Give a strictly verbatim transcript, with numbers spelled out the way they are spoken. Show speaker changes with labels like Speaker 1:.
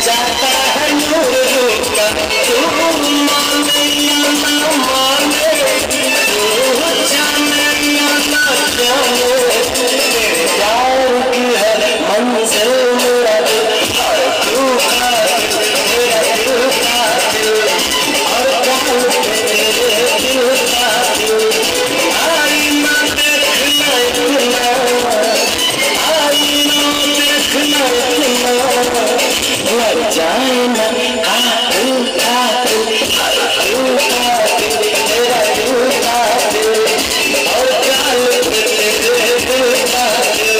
Speaker 1: जाता है नूर रूप का, तू माने या ना माने, तू जाने या ना जाने, तेरे प्यार की है मंजिल मेरा दिल, और तू कातिल मेरा दिल कातिल, और काल पे तेरे दिल कातिल। आईना देखना इतना, आईना देखना इतना, मर जाए ना कातिल कातिल, तू कातिल मेरा दिल कातिल, और काल पे तेरे दिल कातिल।